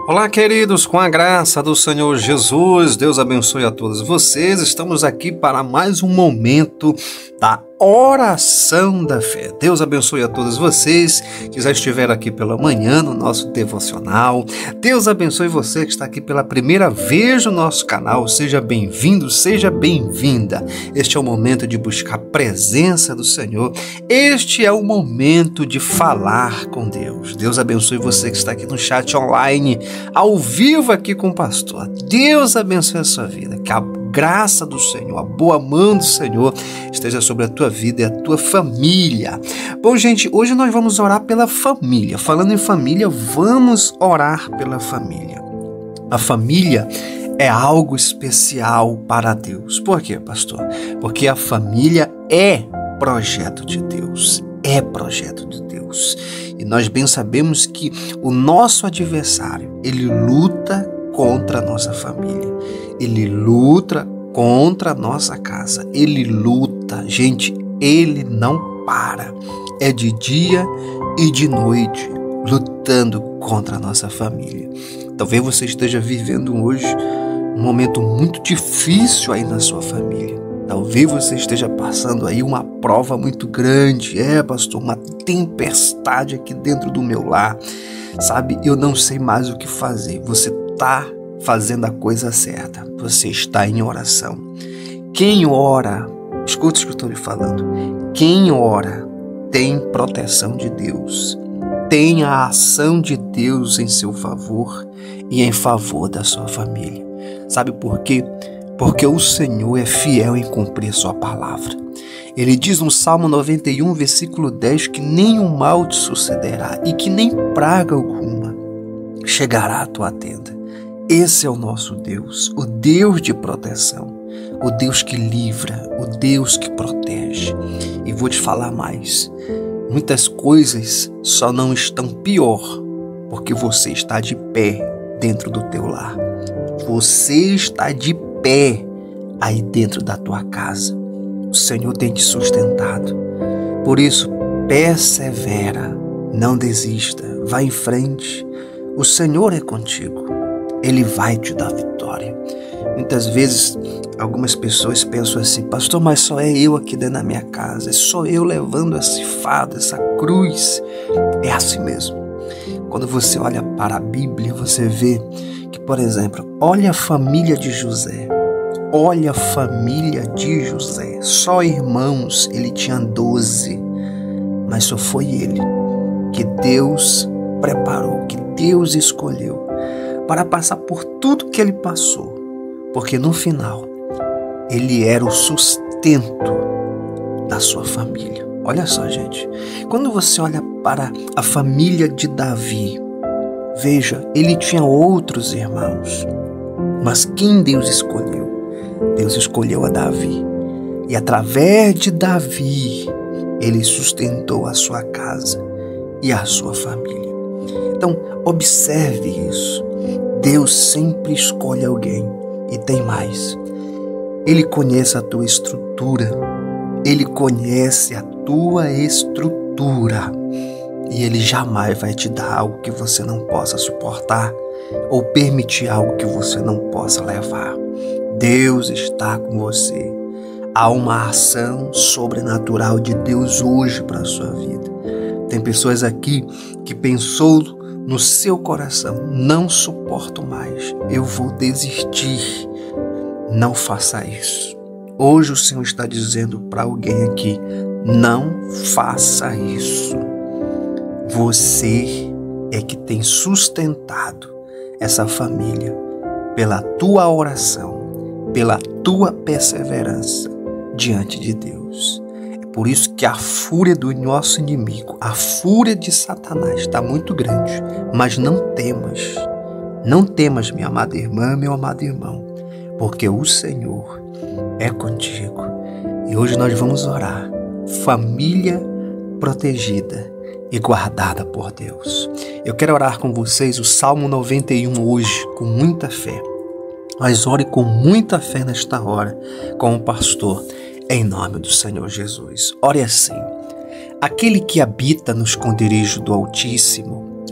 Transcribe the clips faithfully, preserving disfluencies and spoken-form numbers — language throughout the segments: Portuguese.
Olá, queridos, com a graça do Senhor Jesus, Deus abençoe a todos vocês. Estamos aqui para mais um momento da oração da fé. Deus abençoe a todos vocês que já estiveram aqui pela manhã no nosso devocional. Deus abençoe você que está aqui pela primeira vez no nosso canal. Seja bem-vindo, seja bem-vinda. Este é o momento de buscar a presença do Senhor. Este é o momento de falar com Deus. Deus abençoe você que está aqui no chat online, ao vivo aqui com o pastor. Deus abençoe a sua vida. Que a graça do Senhor, a boa mão do Senhor esteja sobre a tua vida e a tua família. Bom, gente, hoje nós vamos orar pela família. Falando em família, vamos orar pela família. A família é algo especial para Deus. Por quê, pastor? Porque a família é projeto de Deus. É projeto de Deus. E nós bem sabemos que o nosso adversário, ele luta contra a nossa família. Ele luta contra a nossa casa. Ele luta. Gente, ele não para. É de dia e de noite lutando contra a nossa família. Talvez você esteja vivendo hoje um momento muito difícil aí na sua família. Talvez você esteja passando aí uma prova muito grande. É, pastor, uma tempestade aqui dentro do meu lar. Sabe, eu não sei mais o que fazer. Você está fazendo a coisa certa. Você está em oração. Quem ora, escuta o que eu estou lhe falando. Quem ora tem proteção de Deus. Tem a ação de Deus em seu favor e em favor da sua família. Sabe por quê? Porque o Senhor é fiel em cumprir sua palavra. Ele diz no Salmo noventa e um, versículo dez, que nenhum mal te sucederá e que nem praga alguma chegará à tua tenda. Esse é o nosso Deus, o Deus de proteção, o Deus que livra, o Deus que protege. E vou te falar mais, muitas coisas só não estão pior porque você está de pé dentro do teu lar. Você está de pé aí dentro da tua casa. O Senhor tem te sustentado. Por isso, persevera, não desista, vá em frente. O Senhor é contigo. Ele vai te dar vitória. Muitas vezes, algumas pessoas pensam assim, pastor, mas só é eu aqui dentro da minha casa, é só eu levando esse fardo, essa cruz. É assim mesmo. Quando você olha para a Bíblia, você vê que, por exemplo, olha a família de José. Olha a família de José. Só irmãos, ele tinha doze. Mas só foi ele que Deus preparou, que Deus escolheu para passar por tudo que ele passou. Porque no final, ele era o sustento da sua família. Olha só, gente. Quando você olha para a família de Davi, veja, ele tinha outros irmãos. Mas quem Deus escolheu? Deus escolheu a Davi. E através de Davi, ele sustentou a sua casa e a sua família. Então, observe isso. Deus sempre escolhe alguém. E tem mais. Ele conhece a tua estrutura. Ele conhece a tua estrutura. E Ele jamais vai te dar algo que você não possa suportar ou permitir algo que você não possa levar. Deus está com você. Há uma ação sobrenatural de Deus hoje para a sua vida. Tem pessoas aqui que pensou no seu coração, não suporto mais, eu vou desistir. Não faça isso. Hoje o Senhor está dizendo para alguém aqui, não faça isso. Você é que tem sustentado essa família pela tua oração, pela tua perseverança diante de Deus. É por isso que a fúria do nosso inimigo, a fúria de Satanás está muito grande. Mas não temas, não temas, minha amada irmã, meu amado irmão, porque o Senhor é contigo. E hoje nós vamos orar. Família protegida e guardada por Deus. Eu quero orar com vocês o Salmo noventa e um hoje, com muita fé. Mas ore com muita fé nesta hora, com o pastor, em nome do Senhor Jesus. Ore assim: aquele que habita no esconderijo do Altíssimo,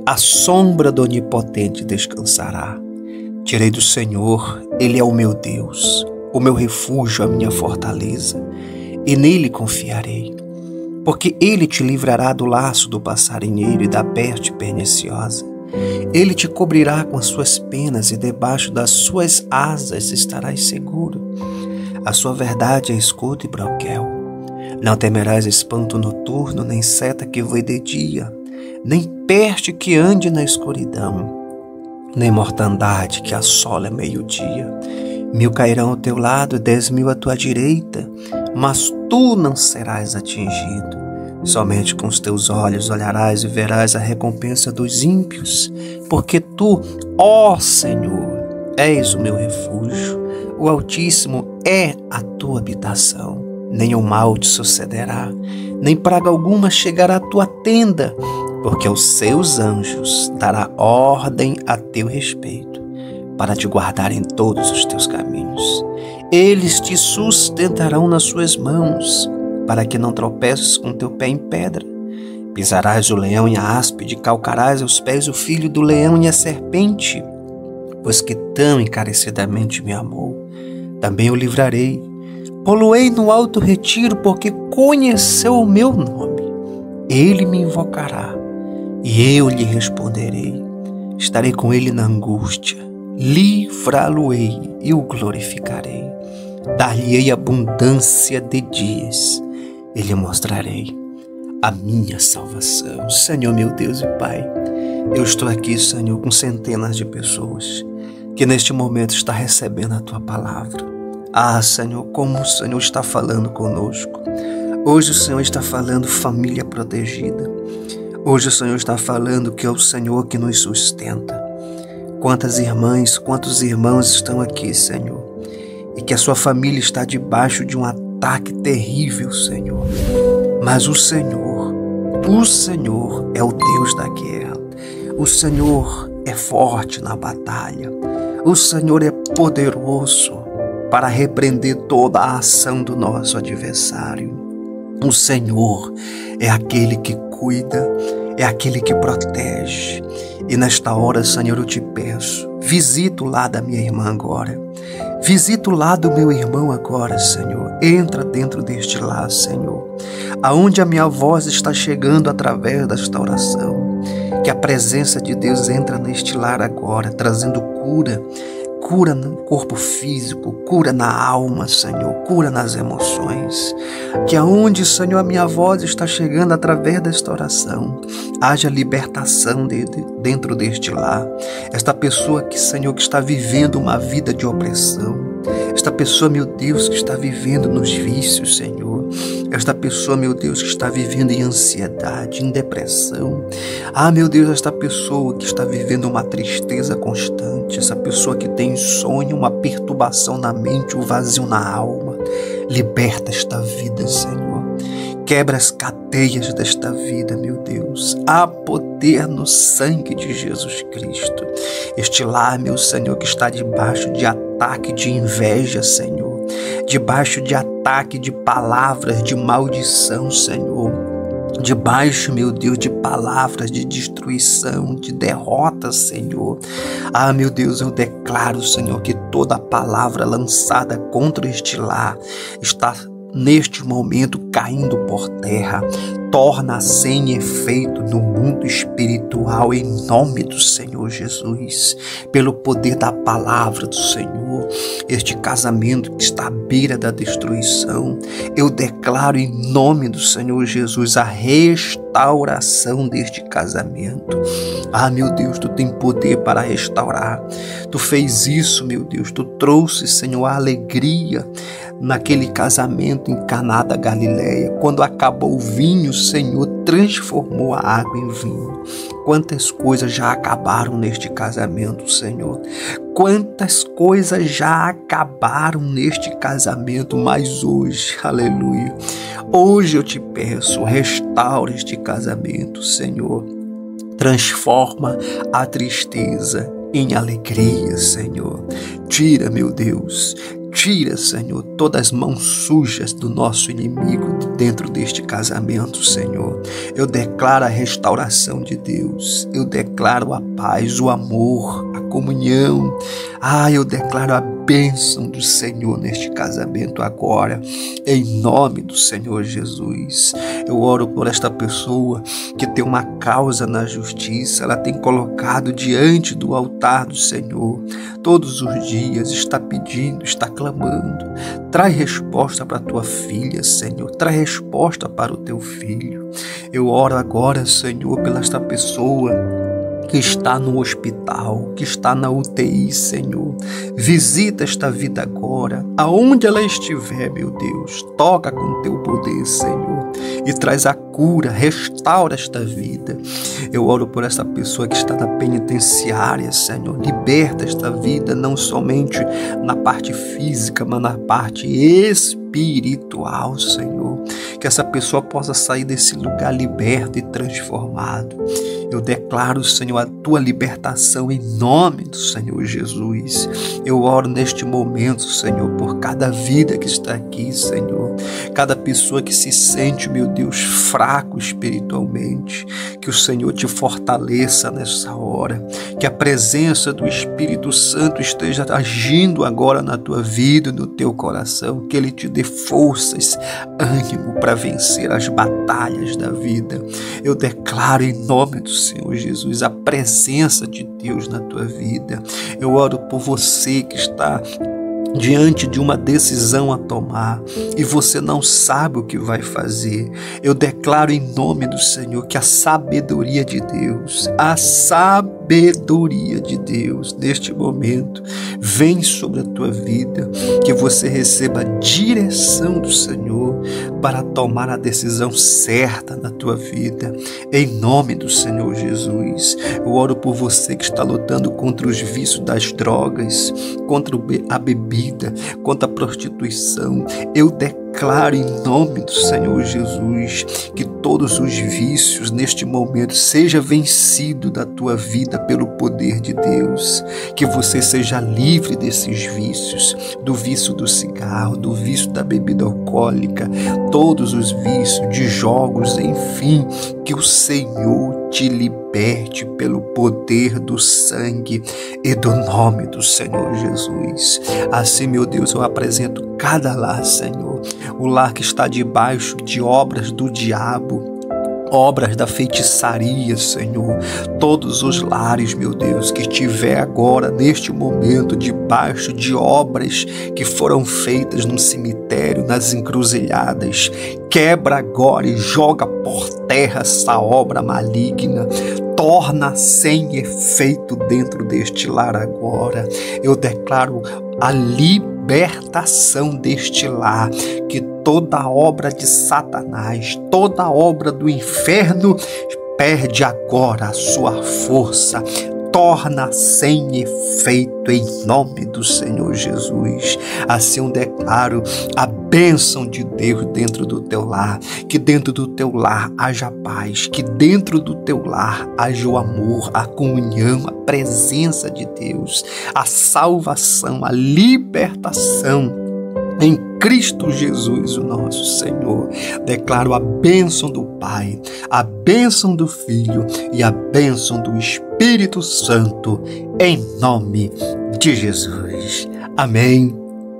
a sombra do Onipotente descansará. Direi do Senhor, Ele é o meu Deus, o meu refúgio, a minha fortaleza, e nele confiarei. Porque Ele te livrará do laço do passarinheiro e da peste perniciosa. Ele te cobrirá com as suas penas e debaixo das suas asas estarás seguro. A sua verdade é escudo e broquel. Não temerás espanto noturno, nem seta que voe de dia, nem peste que ande na escuridão, nem mortandade que assola meio-dia. Mil cairão ao teu lado e dez mil à tua direita, mas tu não serás atingido. Somente com os teus olhos olharás e verás a recompensa dos ímpios, porque tu, ó Senhor, és o meu refúgio, o Altíssimo é a tua habitação. Nenhum mal te sucederá, nem praga alguma chegará à tua tenda, porque aos seus anjos dará ordem a teu respeito, para te guardar em todos os teus caminhos. Eles te sustentarão nas suas mãos, para que não tropeces com teu pé em pedra. Pisarás o leão e a áspide, calcarás aos pés o filho do leão e a serpente, pois que tão encarecidamente me amou, também o livrarei. Poloei no alto retiro, porque conheceu o meu nome. Ele me invocará, e eu lhe responderei. Estarei com ele na angústia, livrá-lo-ei e o glorificarei. Dar-lhe-ei abundância de dias, e lhe mostrarei a minha salvação. Senhor, meu Deus e Pai, eu estou aqui, Senhor, com centenas de pessoas que neste momento está recebendo a Tua palavra. Ah, Senhor, como o Senhor está falando conosco. Hoje o Senhor está falando família protegida. Hoje o Senhor está falando que é o Senhor que nos sustenta. Quantas irmãs, quantos irmãos estão aqui, Senhor, e que a sua família está debaixo de um ataque terrível, Senhor. Mas o Senhor, o Senhor é o Deus da guerra. O Senhor é forte na batalha. O Senhor é poderoso para repreender toda a ação do nosso adversário. O Senhor é aquele que cuida, é aquele que protege. E nesta hora, Senhor, eu te peço, visita o lado da minha irmã agora. Visita o lado do meu irmão agora, Senhor. Entra dentro deste lar, Senhor, aonde a minha voz está chegando através desta oração. Que a presença de Deus entra neste lar agora, trazendo cura, cura no corpo físico, cura na alma, Senhor, cura nas emoções. Que aonde, Senhor, a minha voz está chegando através desta oração, haja libertação de, de, dentro deste lar. Esta pessoa que, Senhor, que está vivendo uma vida de opressão, esta pessoa, meu Deus, que está vivendo nos vícios, Senhor, esta pessoa, meu Deus, que está vivendo em ansiedade, em depressão. Ah, meu Deus, esta pessoa que está vivendo uma tristeza constante, essa pessoa que tem insônia, uma perturbação na mente, um vazio na alma. Liberta esta vida, Senhor. Quebra as cadeias desta vida, meu Deus. Há poder no sangue de Jesus Cristo. Este lar, meu Senhor, que está debaixo de ataque de inveja, Senhor. Debaixo de ataque de palavras de maldição, Senhor. Debaixo, meu Deus, de palavras de destruição, de derrota, Senhor. Ah, meu Deus, eu declaro, Senhor, que toda palavra lançada contra este lar está neste momento caindo por terra. Torna sem efeito no mundo espiritual, em nome do Senhor Jesus, pelo poder da palavra do Senhor. Este casamento que está à beira da destruição, eu declaro em nome do Senhor Jesus a restauração deste casamento. Ah, meu Deus, tu tem poder para restaurar. Tu fez isso, meu Deus, tu trouxe, Senhor, a alegria naquele casamento em Caná da Galileia. Quando acabou o vinho, Senhor transformou a água em vinho. Quantas coisas já acabaram neste casamento, Senhor. Quantas coisas já acabaram neste casamento, mas hoje, aleluia, hoje eu te peço, restaura este casamento, Senhor. Transforma a tristeza em alegria, Senhor. Tira, meu Deus, Tira, Senhor, todas as mãos sujas do nosso inimigo dentro deste casamento, Senhor. Eu declaro a restauração de Deus. Eu declaro a paz, o amor, a comunhão. Ah, eu declaro a bênção do Senhor neste casamento agora, em nome do Senhor Jesus. Eu oro por esta pessoa que tem uma causa na justiça, ela tem colocado diante do altar do Senhor todos os dias, está pedindo, está clamando. Traz resposta para a tua filha, Senhor, traz resposta para o teu filho. Eu oro agora, Senhor, pela esta pessoa que está no hospital, que está na U T I, Senhor. Visita esta vida agora, aonde ela estiver, meu Deus. Toca com teu poder, Senhor, e traz a cura, restaura esta vida. Eu oro por essa pessoa que está na penitenciária, Senhor. Liberta esta vida, não somente na parte física, mas na parte espiritual, Senhor. Que essa pessoa possa sair desse lugar liberto e transformado. Eu declaro, Senhor, a tua libertação em nome do Senhor Jesus. Eu oro neste momento, Senhor, por cada vida que está aqui, Senhor. Cada pessoa que se sente, meu Deus, fraco espiritualmente. Que o Senhor te fortaleça nessa hora. Que a presença do Espírito Santo esteja agindo agora na tua vida, no teu coração. Que Ele te dê forças, ânimo para vencer as batalhas da vida. Eu declaro em nome do Senhor Jesus a presença de Deus na tua vida. Eu oro por você que está diante de uma decisão a tomar e você não sabe o que vai fazer. Eu declaro em nome do Senhor que a sabedoria de Deus, a sabedoria de Deus neste momento vem sobre a tua vida, que você receba a direção do Senhor para tomar a decisão certa na tua vida, em nome do Senhor Jesus. Eu oro por você que está lutando contra os vícios das drogas, contra a bebida, contra a prostituição. Eu declaro em nome do Senhor Jesus que todos os vícios neste momento seja vencido da tua vida pelo poder de Deus, que você seja livre desses vícios, do vício do cigarro, do vício da bebida alcoólica, todos os vícios de jogos, enfim, que o Senhor te liberte pelo poder do sangue e do nome do Senhor Jesus. Assim, meu Deus, eu apresento cada lar, Senhor, o lar que está debaixo de obras do diabo, obras da feitiçaria, Senhor. Todos os lares, meu Deus, que estiver agora, neste momento, debaixo de obras que foram feitas no cemitério, nas encruzilhadas, quebra agora e joga por terra essa obra maligna. Torna sem efeito dentro deste lar agora. Eu declaro a libertação deste lar, que toda obra de Satanás, toda obra do inferno perde agora a sua força, torna sem efeito em nome do Senhor Jesus. Assim eu declaro a bênção de Deus dentro do teu lar, que dentro do teu lar haja paz, que dentro do teu lar haja o amor, a comunhão, a presença de Deus, a salvação, a libertação em Cristo Jesus, o nosso Senhor. Declaro a bênção do Pai, a bênção do Filho e a bênção do Espírito Santo, em nome de Jesus. Amém.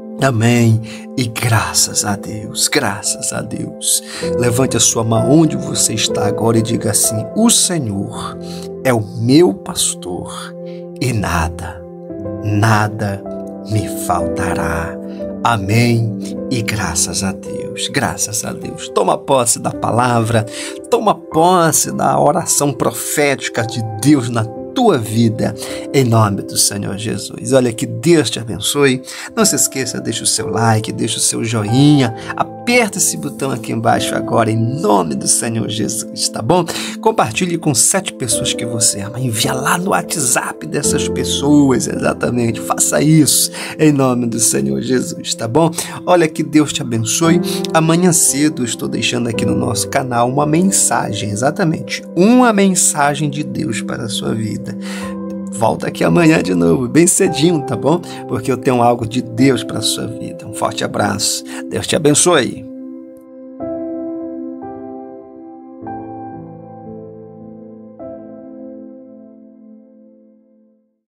Amém. E graças a Deus, graças a Deus. Levante a sua mão onde você está agora e diga assim: o Senhor é o meu pastor e nada, nada me faltará. Amém e graças a Deus, graças a Deus. Toma posse da palavra, toma posse da oração profética de Deus na tua vida, em nome do Senhor Jesus. Olha, que Deus te abençoe. Não se esqueça, deixa o seu like, deixa o seu joinha, aperta esse botão aqui embaixo agora, em nome do Senhor Jesus, tá bom? Compartilhe com sete pessoas que você ama, envia lá no WhatsApp dessas pessoas, exatamente, faça isso, em nome do Senhor Jesus, tá bom? Olha, que Deus te abençoe. Amanhã cedo estou deixando aqui no nosso canal uma mensagem, exatamente, uma mensagem de Deus para a sua vida. volta aqui amanhã de novo, bem cedinho, tá bom? Porque eu tenho algo de Deus para a sua vida. Um forte abraço. Deus te abençoe.